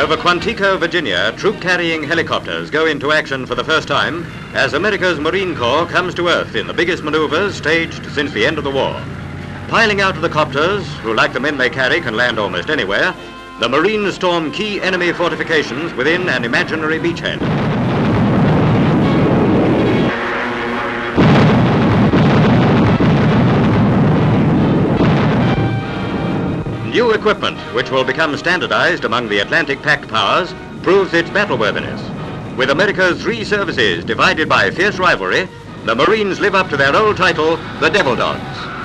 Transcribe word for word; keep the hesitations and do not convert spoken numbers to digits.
Over Quantico, Virginia, troop-carrying helicopters go into action for the first time as America's Marine Corps comes to Earth in the biggest maneuvers staged since the end of the war. Piling out of the copters, who like the men they carry can land almost anywhere, the Marines storm key enemy fortifications within an imaginary beachhead. New equipment, which will become standardized among the Atlantic pact powers, proves its battleworthiness. With America's three services divided by fierce rivalry, the Marines live up to their old title, the Devil Dogs.